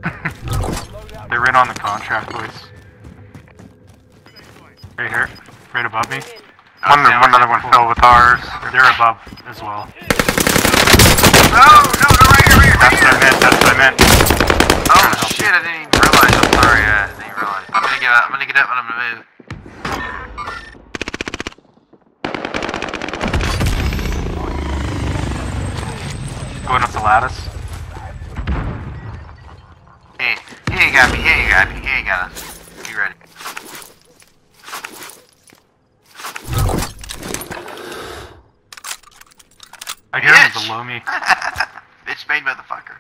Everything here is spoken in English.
They're right on the contract, boys. Right here, right above me. One other one fell with ours. They're above as well. No, right here. That's what I meant, that's what I meant. Oh shit, I didn't even realize. I'm sorry, I didn't even realize. I'm gonna get up and I'm gonna move. Going up the lattice. Hey, he ain't got me, he ain't got us. You ready? I hear him below me. Bitch made motherfucker.